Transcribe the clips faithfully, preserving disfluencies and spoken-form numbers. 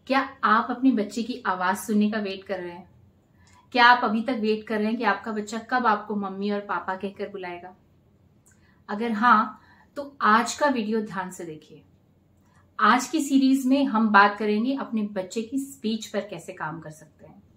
क्या आप अपने बच्चे की आवाज सुनने का वेट कर रहे हैं? क्या आप अभी तक वेट कर रहे हैं कि आपका बच्चा कब आपको मम्मी और पापा कहकर बुलाएगा? अगर हाँ, तो आज का वीडियो ध्यान से देखिए। आज की सीरीज में हम बात करेंगे अपने बच्चे की स्पीच पर कैसे काम कर सकते हैं।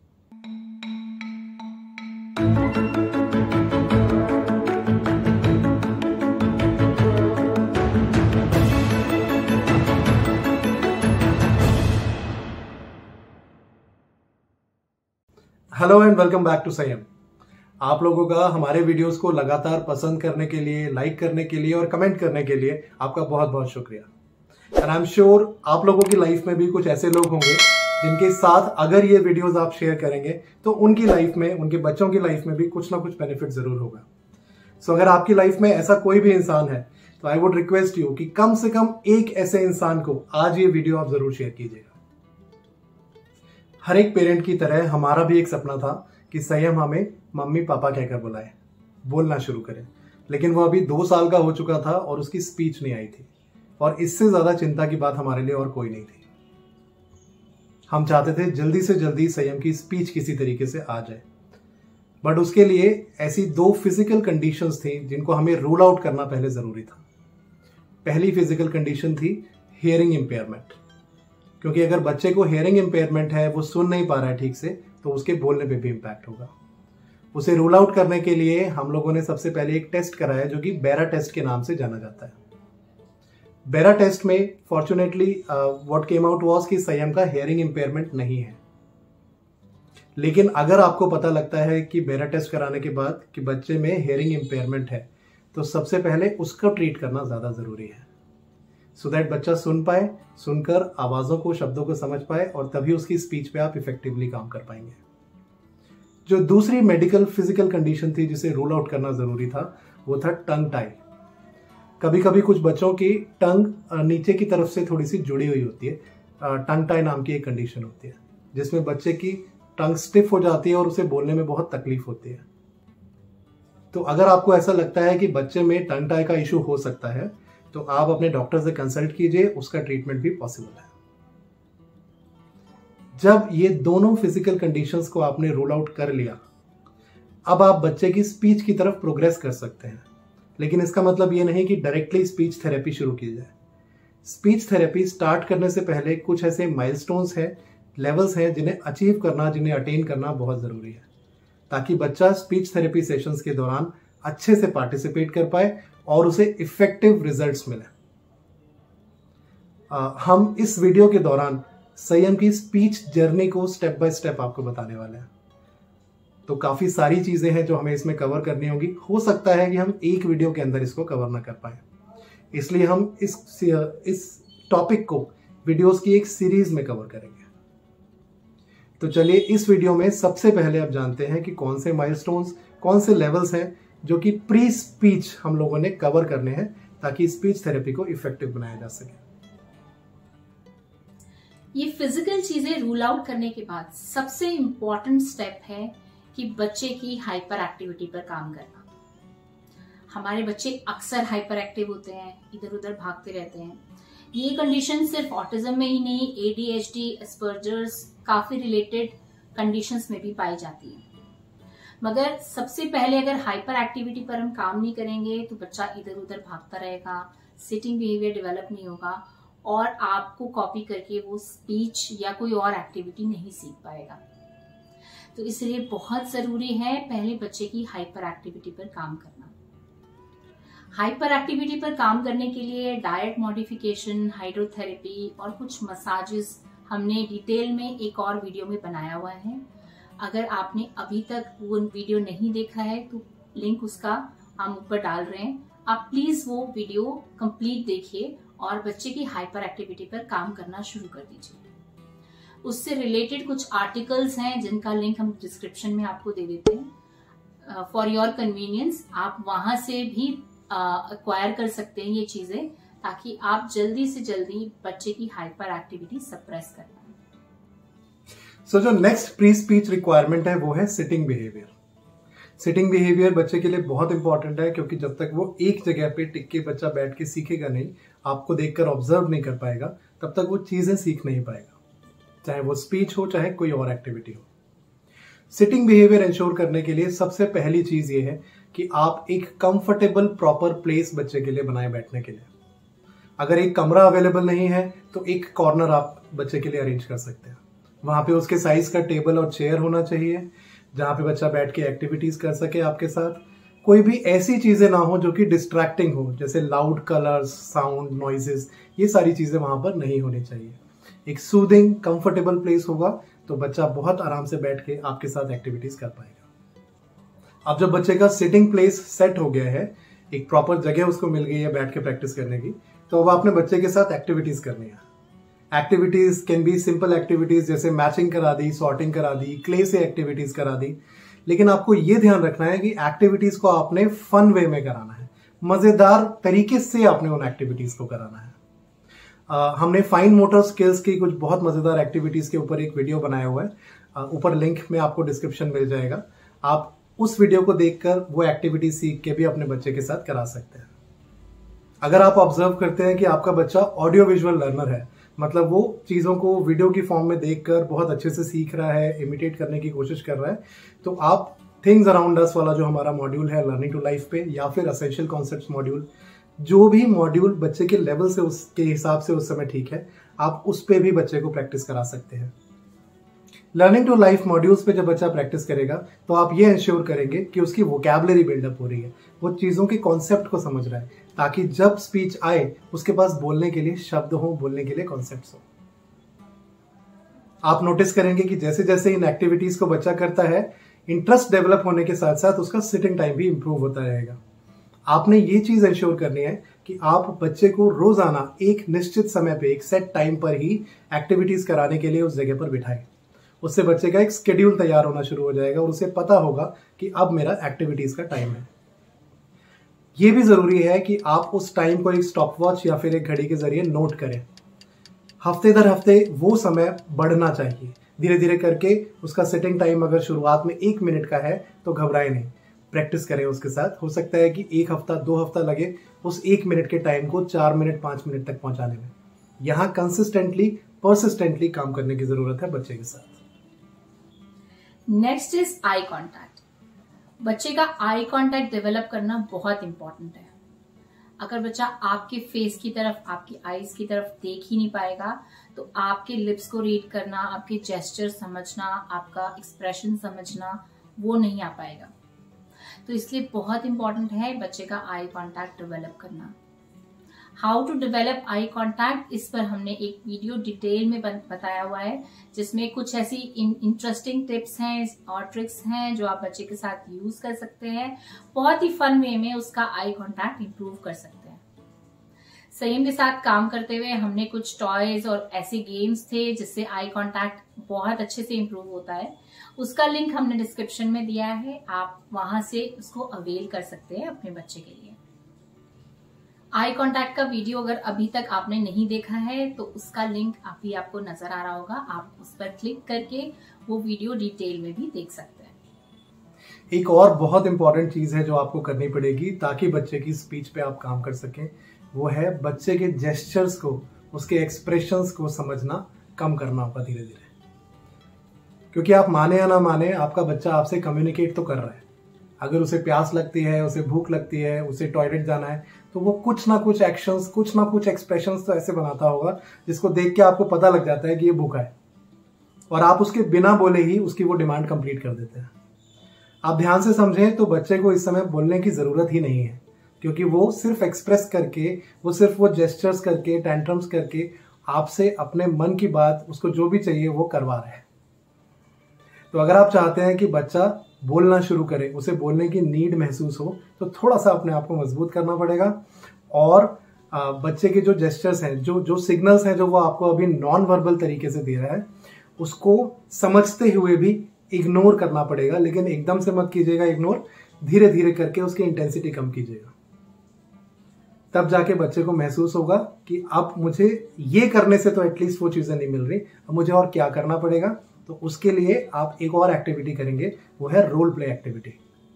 Hello and welcome back to Sanyam. आप लोगों का हमारे वीडियोस को लगातार पसंद करने के लिए, लाइक करने के लिए और कमेंट करने के लिए आपका बहुत बहुत शुक्रिया। एंड आई एम श्योर आप लोगों की लाइफ में भी कुछ ऐसे लोग होंगे जिनके साथ अगर ये वीडियोस आप शेयर करेंगे तो उनकी लाइफ में, उनके बच्चों की लाइफ में भी कुछ ना कुछ बेनिफिट जरूर होगा। सो so, अगर आपकी लाइफ में ऐसा कोई भी इंसान है तो आई वुड रिक्वेस्ट यू कि कम से कम एक ऐसे इंसान को आज ये वीडियो आप जरूर शेयर कीजिएगा। हर एक पेरेंट की तरह हमारा भी एक सपना था कि संयम हमें मम्मी पापा कहकर बुलाए, बोलना शुरू करें, लेकिन वो अभी दो साल का हो चुका था और उसकी स्पीच नहीं आई थी। और इससे ज्यादा चिंता की बात हमारे लिए और कोई नहीं थी। हम चाहते थे जल्दी से जल्दी संयम की स्पीच किसी तरीके से आ जाए, बट उसके लिए ऐसी दो फिजिकल कंडीशंस थी जिनको हमें रूल आउट करना पहले जरूरी था। पहली फिजिकल कंडीशन थी हियरिंग इम्पेयरमेंट, क्योंकि अगर बच्चे को हियरिंग इम्पेयरमेंट है, वो सुन नहीं पा रहा है ठीक से, तो उसके बोलने पे भी इम्पैक्ट होगा। उसे रूल आउट करने के लिए हम लोगों ने सबसे पहले एक टेस्ट कराया जो कि बेरा टेस्ट के नाम से जाना जाता है। बेरा टेस्ट में fortunately what came out was कि संयम का हियरिंग इम्पेयरमेंट नहीं है। लेकिन अगर आपको पता लगता है कि बेरा टेस्ट कराने के बाद कि बच्चे में हियरिंग इम्पेयरमेंट है, तो सबसे पहले उसको ट्रीट करना ज्यादा जरूरी है, सो so दैट बच्चा सुन पाए, सुनकर आवाजों को, शब्दों को समझ पाए और तभी उसकी स्पीच पे आप इफेक्टिवली काम कर पाएंगे। जो दूसरी मेडिकल फिजिकल कंडीशन थी जिसे रूल आउट करना जरूरी था, वो था टंग टाई। कभी कभी कुछ बच्चों की टंग नीचे की तरफ से थोड़ी सी जुड़ी हुई होती है। टंग टाई नाम की एक कंडीशन होती है जिसमें बच्चे की टंग स्टिफ हो जाती है और उसे बोलने में बहुत तकलीफ होती है। तो अगर आपको ऐसा लगता है कि बच्चे में टंग टाई का इशू हो सकता है, तो आप अपने डॉक्टर से कंसल्ट कीजिए, उसका ट्रीटमेंट भी पॉसिबल है। जब ये दोनों फिजिकल कंडीशंस को आपने रूल आउट कर लिया, अब आप बच्चे की स्पीच की तरफ प्रोग्रेस कर सकते हैं। लेकिन इसका मतलब ये नहीं कि डायरेक्टली स्पीच थेरेपी शुरू की जाए। स्पीच थेरेपी स्टार्ट करने से पहले कुछ ऐसे माइलस्टोन्स हैं, लेवल्स हैं जिन्हें अचीव करना, जिन्हें अटेन करना बहुत जरूरी है, ताकि बच्चा स्पीच थेरेपी सेशंस के दौरान अच्छे से पार्टिसिपेट कर पाए और उसे इफेक्टिव रिजल्ट्स मिले। आ, हम इस वीडियो के दौरान संयम की स्पीच जर्नी को स्टेप बाय स्टेप आपको बताने वाले हैं। तो काफी सारी चीजें हैं जो हमें इसमें कवर करनी होगी। हो सकता है कि हम एक वीडियो के अंदर इसको कवर ना कर पाए, इसलिए हम इस इस टॉपिक को वीडियोस की एक सीरीज में कवर करेंगे। तो चलिए इस वीडियो में सबसे पहले आप जानते हैं कि कौन से माइलस्टोन्स, कौन से लेवल्स हैं जो कि प्री स्पीच हम लोगों ने कवर करने हैं, ताकि स्पीच थेरेपी को इफेक्टिव बनाया जा सके। ये फिजिकल चीजें रूल आउट करने के बाद सबसे इंपॉर्टेंट स्टेप है कि बच्चे की हाइपर एक्टिविटी पर काम करना। हमारे बच्चे अक्सर हाइपर एक्टिव होते हैं, इधर उधर भागते रहते हैं। ये कंडीशन सिर्फ ऑटिज्म में ही नहीं, एडीएचडी, एस्पर्जर्स, काफी रिलेटेड कंडीशंस में भी पाई जाती है। मगर सबसे पहले अगर हाइपर एक्टिविटी पर हम काम नहीं करेंगे तो बच्चा इधर उधर भागता रहेगा, सिटिंग बिहेवियर डेवलप नहीं होगा और आपको कॉपी करके वो स्पीच या कोई और एक्टिविटी नहीं सीख पाएगा। तो इसलिए बहुत जरूरी है पहले बच्चे की हाइपर एक्टिविटी पर काम करना। हाइपर एक्टिविटी पर काम करने के लिए डाइट मॉडिफिकेशन, हाइड्रोथेरेपी और कुछ मसाजेस हमने डिटेल में एक और वीडियो में बनाया हुआ है। अगर आपने अभी तक वो वीडियो नहीं देखा है तो लिंक उसका हम ऊपर डाल रहे हैं, आप प्लीज वो वीडियो कंप्लीट देखिए और बच्चे की हाइपर एक्टिविटी पर काम करना शुरू कर दीजिए। उससे रिलेटेड कुछ आर्टिकल्स हैं जिनका लिंक हम डिस्क्रिप्शन में आपको दे देते हैं। फॉर योर कन्वीनियंस आप वहां से भी एक्वायर कर सकते हैं ये चीजें, ताकि आप जल्दी से जल्दी बच्चे की हाइपर एक्टिविटी सप्रेस कर पाए। सो जो नेक्स्ट प्री स्पीच रिक्वायरमेंट है वो है सिटिंग बिहेवियर। सिटिंग बिहेवियर बच्चे के लिए बहुत इंपॉर्टेंट है, क्योंकि जब तक वो एक जगह पे टिक के बच्चा बैठ के सीखेगा नहीं, आपको देखकर ऑब्जर्व नहीं कर पाएगा, तब तक वो चीजें सीख नहीं पाएगा। चाहे वो स्पीच हो चाहे कोई और एक्टिविटी हो। सिटिंग बिहेवियर इंश्योर करने के लिए सबसे पहली चीज ये है कि आप एक कंफर्टेबल प्रॉपर प्लेस बच्चे के लिए बनाए बैठने के लिए। अगर एक कमरा अवेलेबल नहीं है तो एक कॉर्नर आप बच्चे के लिए अरेंज कर सकते हैं। वहां पे उसके साइज का टेबल और चेयर होना चाहिए जहां पे बच्चा बैठ के एक्टिविटीज कर सके आपके साथ। कोई भी ऐसी चीजें ना हो जो कि डिस्ट्रैक्टिंग हो, जैसे लाउड कलर्स, साउंड, नॉइजेस, ये सारी चीजें वहां पर नहीं होनी चाहिए। एक सूदिंग कंफर्टेबल प्लेस होगा तो बच्चा बहुत आराम से बैठ के आपके साथ एक्टिविटीज कर पाएगा। अब जब बच्चे का सिटिंग प्लेस सेट हो गया है, एक प्रॉपर जगह उसको मिल गई है बैठ के प्रैक्टिस करने की, तो अब आपने बच्चे के साथ एक्टिविटीज करनी है। Activities can be simple activities जैसे मैचिंग करा दी, सॉर्टिंग करा दी, क्ले से एक्टिविटीज करा दी, लेकिन आपको यह ध्यान रखना है कि एक्टिविटीज को आपने फन वे में कराना है, मजेदार तरीके से आपने उन एक्टिविटीज को कराना है। Uh, हमने फाइन मोटर स्किल्स की कुछ बहुत मजेदार एक्टिविटीज के ऊपर एक वीडियो बनाया हुआ है, uh, ऊपर लिंक में आपको डिस्क्रिप्शन मिल जाएगा। आप उस वीडियो को देखकर वो एक्टिविटी सीख के भी अपने बच्चे के साथ करा सकते हैं। अगर आप ऑब्जर्व करते हैं कि आपका बच्चा ऑडियो विजुअल लर्नर है, मतलब वो चीजों को वीडियो की फॉर्म में देखकर बहुत अच्छे से सीख रहा है, इमिटेट करने की कोशिश कर रहा है, तो आप थिंग्स अराउंड अस वाला जो हमारा मॉड्यूल है लर्निंग टू लाइफ पे, या फिर एसेंशियल कॉन्सेप्ट्स मॉड्यूल, जो भी मॉड्यूल बच्चे के लेवल से उसके हिसाब से उस समय ठीक है, आप उस पे भी बच्चे को प्रैक्टिस करा सकते हैं। लर्निंग टू लाइफ मॉड्यूल्स पे जब बच्चा प्रैक्टिस करेगा तो आप ये इंश्योर करेंगे कि उसकी वोकैबुलरी बिल्डअप हो रही है, वो चीजों के कॉन्सेप्ट को समझ रहा है, ताकि जब स्पीच आए उसके पास बोलने के लिए शब्द हो, बोलने के लिए कॉन्सेप्ट्स हो। आप नोटिस करेंगे कि जैसे जैसे इन एक्टिविटीज को बच्चा करता है, इंटरेस्ट डेवलप होने के साथ साथ उसका सिटिंग टाइम भी इंप्रूव होता रहेगा। आपने ये चीज इंश्योर करनी है कि आप बच्चे को रोजाना एक निश्चित समय पे, एक सेट टाइम पर ही एक्टिविटीज कराने के लिए उस जगह पर बिठाएं। उससे बच्चे का एक शेड्यूल तैयार होना शुरू हो जाएगा और उसे पता होगा कि अब मेरा एक्टिविटीज का टाइम है। यह भी जरूरी है कि आप उस टाइम को एक स्टॉप वॉच या फिर एक घड़ी के जरिए नोट करें। हफ्ते दर हफ्ते वो समय बढ़ना चाहिए, धीरे धीरे करके उसका सिटिंग टाइम अगर शुरुआत में एक मिनट का है तो घबराए नहीं, प्रैक्टिस करें उसके साथ। हो सकता है कि एक हफ्ता दो हफ्ता लगे उस एक मिनट के टाइम को चार मिनट पांच मिनट तक पहुंचाने में। यहां कंसिस्टेंटली, परसिस्टेंटली काम करने की जरूरत है बच्चे के साथ। Next is eye contact. बच्चे का आई कांटेक्ट डेवलप करना बहुत इंपॉर्टेंट है। अगर बच्चा आपके फेस की तरफ, आपकी आईज की तरफ देख ही नहीं पाएगा तो आपके लिप्स को रीड करना, आपके जेस्चर समझना, आपका एक्सप्रेशन समझना वो नहीं आ पाएगा। तो इसलिए बहुत इंपॉर्टेंट है बच्चे का आई कांटेक्ट डेवलप करना। How to develop eye contact, इस पर हमने एक वीडियो डिटेल में बताया हुआ है, जिसमें कुछ ऐसी इंटरेस्टिंग टिप्स हैं और ट्रिक्स हैं जो आप बच्चे के साथ यूज कर सकते हैं। बहुत ही फन वे में उसका आई कांटेक्ट इंप्रूव कर सकते हैं। संयम के साथ काम करते हुए हमने कुछ टॉयज और ऐसे गेम्स थे जिससे आई कांटेक्ट बहुत अच्छे से इंप्रूव होता है। उसका लिंक हमने डिस्क्रिप्शन में दिया है, आप वहां से उसको अवेल कर सकते हैं अपने बच्चे के लिए। आई कांटेक्ट का वीडियो अगर अभी तक आपने नहीं देखा है तो उसका लिंक अभी आपको नजर आ रहा होगा, आप उस पर क्लिक करके वो वीडियो डिटेल में भी देख सकते हैं। एक और बहुत इंपॉर्टेंट चीज है जो आपको करनी पड़ेगी ताकि बच्चे की स्पीच पे आप काम कर सकें, वो है बच्चे के जेस्चर्स को, उसके एक्सप्रेशंस को समझना कम करना होगा धीरे धीरे। क्योंकि आप माने या ना माने, आपका बच्चा आपसे कम्युनिकेट तो कर रहा है। अगर उसे प्यास लगती है, उसे भूख लगती है, उसे टॉयलेट जाना है, तो वो कुछ ना कुछ एक्शंस, कुछ ना कुछ एक्सप्रेशंस तो ऐसे बनाता होगा जिसको देख के आपको पता लग जाता है कि ये भूखा है, और आप उसके बिना बोले ही उसकी वो डिमांड कंप्लीट कर देते हैं। आप ध्यान से समझें तो बच्चे को इस समय बोलने की जरूरत ही नहीं है, क्योंकि वो सिर्फ एक्सप्रेस करके, वो सिर्फ वो जेस्चर्स करके, टेंट्रम्स करके आपसे अपने मन की बात, उसको जो भी चाहिए वो करवा रहे हैं। तो अगर आप चाहते हैं कि बच्चा बोलना शुरू करे, उसे बोलने की नीड महसूस हो, तो थोड़ा सा अपने आप को मजबूत करना पड़ेगा। और बच्चे के जो जेस्चर्स हैं, जो जो सिग्नल्स हैं जो वो आपको अभी नॉन वर्बल तरीके से दे रहा है, उसको समझते हुए भी इग्नोर करना पड़ेगा। लेकिन एकदम से मत कीजिएगा इग्नोर, धीरे धीरे करके उसकी इंटेंसिटी कम कीजिएगा। तब जाके बच्चे को महसूस होगा कि अब मुझे ये करने से तो एटलीस्ट वो चीजें नहीं मिल रही, अब मुझे और क्या करना पड़ेगा। तो उसके लिए आप एक और एक्टिविटी करेंगे, वो है रोल प्ले एक्टिविटी,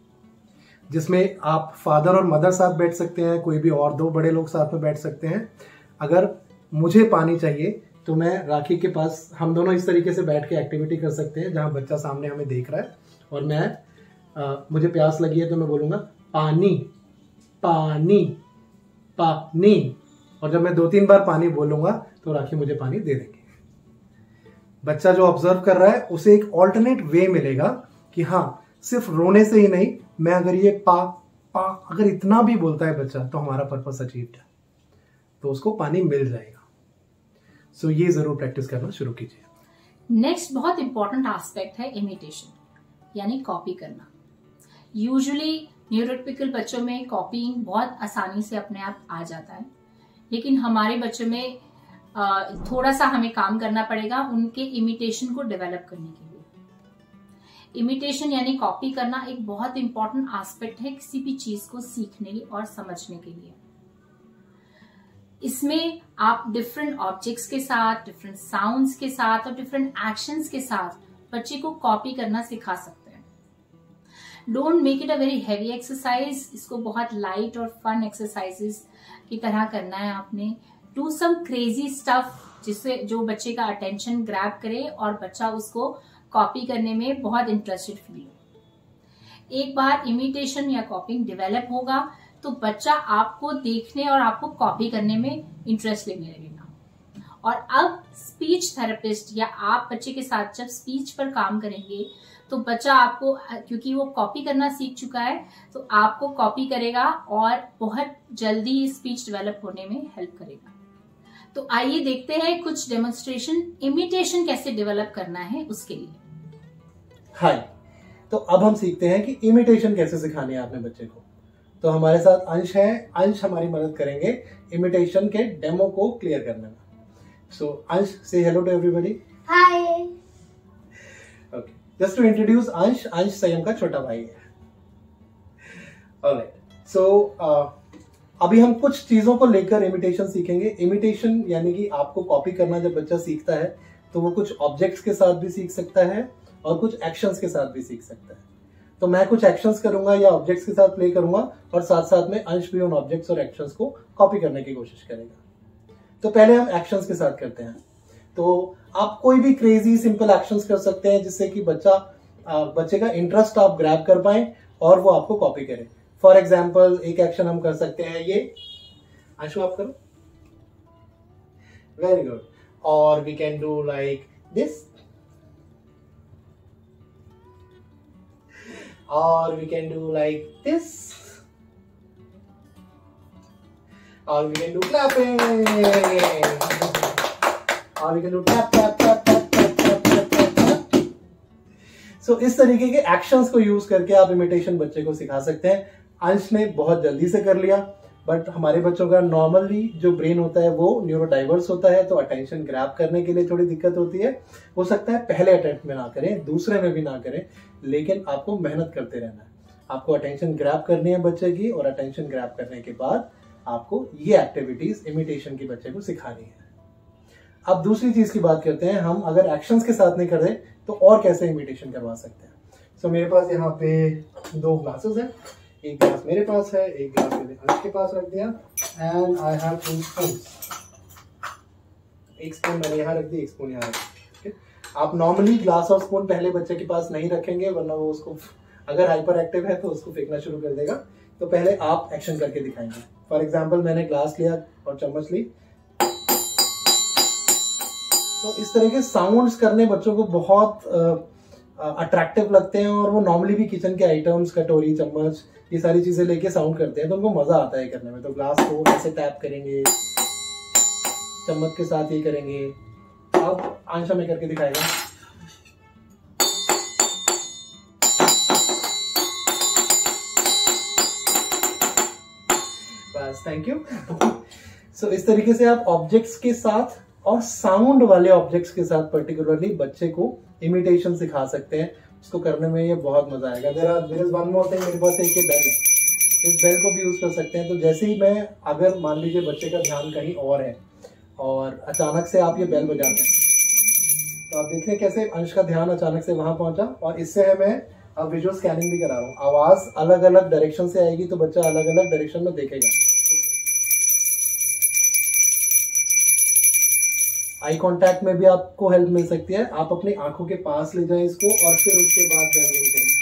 जिसमें आप फादर और मदर साथ बैठ सकते हैं, कोई भी और दो बड़े लोग साथ में बैठ सकते हैं। अगर मुझे पानी चाहिए तो मैं राखी के पास, हम दोनों इस तरीके से बैठ के एक्टिविटी कर सकते हैं जहां बच्चा सामने हमें देख रहा है और मैं आ, मुझे प्यास लगी है तो मैं बोलूंगा पानी पानी पानी, और जब मैं दो तीन बार पानी बोलूंगा तो राखी मुझे पानी दे देंगे। बच्चा जो ऑब्जर्व कर रहा है उसे एक ऑल्टरनेट वे मिलेगा कि हाँ, सिर्फ रोने से ही नहीं, मैं अगर ये पा पा अगर इतना भी बोलता है बच्चा तो हमारा पर्पस अचीव्ड है, तो उसको पानी मिल जाएगा। सो so, ये जरूर प्रैक्टिस करना शुरू कीजिए। नेक्स्ट बहुत इंपॉर्टेंट एस्पेक्ट है इमिटेशन, यानी कॉपी करना। यूजुअली न्यूरोटिपिकल बच्चों में कॉपीइंग बहुत आसानी से अपने आप आ जाता है, लेकिन हमारे बच्चों में थोड़ा सा हमें काम करना पड़ेगा उनके इमिटेशन को डेवलप करने के लिए। इमिटेशन यानी कॉपी करना एक बहुत इंपॉर्टेंट एस्पेक्ट है किसी भी चीज को सीखने और समझने के लिए। इसमें आप डिफरेंट ऑब्जेक्ट्स के साथ, डिफरेंट साउंड्स के साथ और डिफरेंट एक्शंस के साथ बच्चे को कॉपी करना सिखा सकते हैं। Don't make it a very heavy exercise, इसको बहुत लाइट और फन एक्सरसाइजेस की तरह करना है आपने। डू सम क्रेजी स्टफ जिससे जो बच्चे का अटेंशन ग्रैब करे और बच्चा उसको कॉपी करने में बहुत इंटरेस्टेड फील हो। एक बार इमिटेशन या कॉपिंग डेवलप होगा तो बच्चा आपको देखने और आपको कॉपी करने में इंटरेस्ट लेने लगेगा। और अब स्पीच थेरेपिस्ट या आप बच्चे के साथ जब स्पीच पर काम करेंगे तो बच्चा आपको, क्योंकि वो कॉपी करना सीख चुका है, तो आपको कॉपी करेगा और बहुत जल्दी स्पीच डेवलप होने में हेल्प करेगा। तो आइए देखते हैं कुछ डेमोन्स्ट्रेशन, इमिटेशन कैसे डेवलप करना है उसके लिए। हाय, तो अब हम सीखते हैं कि इमिटेशन कैसे सिखानी है आपने बच्चे को। तो हमारे साथ अंश है, अंश हमारी मदद करेंगे इमिटेशन के डेमो को क्लियर करने में। So Ansh, say hello to everybody. Hi. Okay, just to introduce Ansh, Ansh संयम का छोटा भाई है। ऑलराइट, सो अभी हम कुछ चीजों को लेकर इमिटेशन सीखेंगे। इमिटेशन यानी कि आपको कॉपी करना जब बच्चा सीखता है तो वो कुछ ऑब्जेक्ट्स के साथ भी सीख सकता है और कुछ एक्शंस के साथ भी सीख सकता है। तो मैं कुछ एक्शंस करूंगा या ऑब्जेक्ट्स के साथ प्ले करूंगा और साथ साथ में अंश भी उन ऑब्जेक्ट्स और एक्शंस को कॉपी करने की कोशिश करेगा। तो पहले हम एक्शंस के साथ करते हैं। तो आप कोई भी क्रेजी सिंपल एक्शंस कर सकते हैं जिससे कि बच्चा बच्चे का इंटरेस्ट आप ग्रैब कर पाए और वो आपको कॉपी करे। फॉर एग्जाम्पल एक एक्शन हम कर सकते हैं, ये अंशु आप करो, वेरी गुड। और we can do like this, और we can do like this, और वी कैन डू क्लैपिंग, और we can do clap clap clap clap clap clap clap. So इस तरीके के एक्शंस को यूज करके आप इमिटेशन बच्चे को सिखा सकते हैं। अंश ने बहुत जल्दी से कर लिया, बट हमारे बच्चों का नॉर्मली जो ब्रेन होता है वो न्यूरो डाइवर्स होता है, तो अटेंशन ग्रैब करने के लिए थोड़ी दिक्कत होती है। हो सकता है पहले अटेम्प्ट में ना करें, दूसरे में भी ना करें, लेकिन आपको मेहनत करते रहना है। आपको अटेंशन ग्रैब करनी है बच्चे की, और अटेंशन ग्रैब करने के बाद आपको ये एक्टिविटीज इमिटेशन की बच्चे को सिखानी है। अब दूसरी चीज की बात करते हैं, हम अगर एक्शंस के साथ नहीं कर रहे तो और कैसे इमिटेशन करवा सकते हैं। सो so, मेरे पास यहाँ पे दो ग्लासेस हैं, एक ग्लास मेरे पास है, एक ग्लास मैंने अंश के पास रख दिया, and I have two spoons. एक स्पून मैंने यहाँ रख दी, एक स्पून यहाँ रख दी। आप नॉर्मली ग्लास और स्पून पहले बच्चे के पास नहीं रखेंगे, वरना वो उसको, अगर हाइपर एक्टिव है तो उसको फेंकना शुरू कर देगा। तो पहले आप एक्शन करके दिखाएंगे। फॉर एग्जाम्पल मैंने ग्लास लिया और चम्मच ली। तो इस तरह के साउंड्स करने बच्चों को बहुत अट्रैक्टिव लगते हैं, और वो नॉर्मली भी किचन के आइटम्स, कटोरी, चम्मच, ये सारी चीजें लेके साउंड करते हैं, तो उनको मजा आता है करने में। तो ग्लास को ऐसे टैप करेंगे, चम्मच के साथ ये करेंगे। अब आंशा में करके दिखाएगा। बस, थैंक यू। सो इस तरीके से आप ऑब्जेक्ट्स के साथ और साउंड वाले ऑब्जेक्ट्स के साथ पर्टिकुलरली बच्चे को इमिटेशन सिखा सकते हैं। इसको करने में ये बहुत मजा आएगा। There is one more thing, मेरे पास एक ये बेल है, इस बेल को भी यूज कर सकते हैं। तो जैसे ही मैं, अगर मान लीजिए बच्चे का ध्यान कहीं और है और अचानक से आप ये बेल बजाते हैं, तो आप देख रहे हैं कैसे अंश का ध्यान अचानक से वहां पहुंचा। और इससे है मैं अब विजुअल स्कैनिंग भी करा रहा हूँ। आवाज अलग अलग डायरेक्शन से आएगी तो बच्चा अलग अलग डायरेक्शन में देखेगा। आई कांटेक्ट में भी आपको हेल्प मिल सकती है। आप अपनी आंखों के पास ले जाएं इसको और फिर उसके बाद बैंगलिंग करें,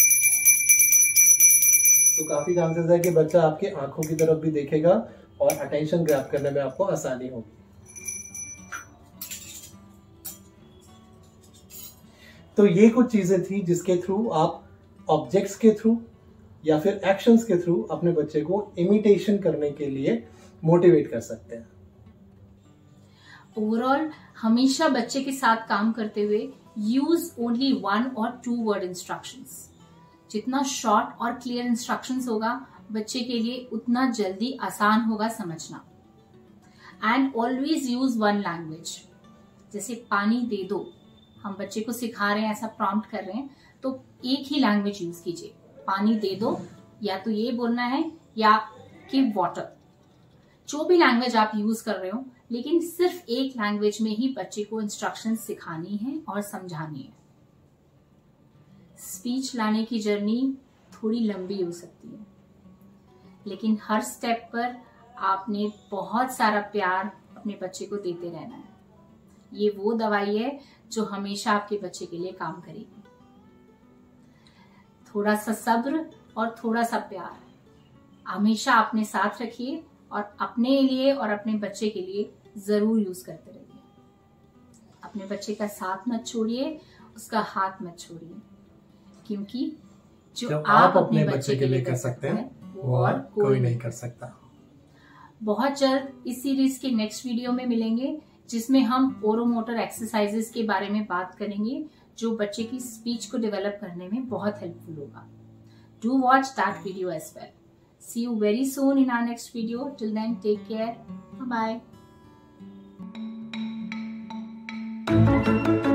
तो काफी चांसेस है कि बच्चा आपके आंखों की तरफ भी देखेगा और अटेंशन ग्रैब करने में आपको आसानी होगी। तो ये कुछ चीजें थी जिसके थ्रू आप ऑब्जेक्ट्स के थ्रू या फिर एक्शंस के थ्रू अपने बच्चे को इमिटेशन करने के लिए मोटिवेट कर सकते हैं। ओवरऑल हमेशा बच्चे के साथ काम करते हुए यूज ओनली वन और टू वर्ड इंस्ट्रक्शंस। जितना शॉर्ट और क्लियर इंस्ट्रक्शंस होगा बच्चे के लिए उतना जल्दी आसान होगा समझना। And always use one language. जैसे पानी दे दो, हम बच्चे को सिखा रहे हैं, ऐसा प्रॉम्प्ट कर रहे हैं, तो एक ही लैंग्वेज यूज कीजिए। पानी दे दो, या तो ये बोलना है या गिव वाटर, जो भी लैंग्वेज आप यूज कर रहे हो, लेकिन सिर्फ एक लैंग्वेज में ही बच्चे को इंस्ट्रक्शन सिखानी है और समझानी है। स्पीच लाने की जर्नी थोड़ी लंबी हो सकती है, लेकिन हर स्टेप पर आपने बहुत सारा प्यार अपने बच्चे को देते रहना है। ये वो दवाई है जो हमेशा आपके बच्चे के लिए काम करेगी। थोड़ा सा सब्र और थोड़ा सा प्यार हमेशा अपने साथ रखिए और अपने लिए और अपने बच्चे के लिए जरूर यूज करते रहिए। अपने बच्चे का साथ मत छोड़िए, उसका हाथ मत छोड़िए, क्योंकि जो, जो आप अपने बच्चे के लिए कर सकते हैं वो और कोई नहीं कर सकता। बहुत जल्द इस सीरीज के नेक्स्ट वीडियो में मिलेंगे, जिसमें हम ओरोमोटर एक्सरसाइजेस के बारे में बात करेंगे, जो बच्चे की स्पीच को डेवलप करने में बहुत हेल्पफुल होगा। Do watch that video as well. See you very soon in our next video. Till then, take care. Bye bye.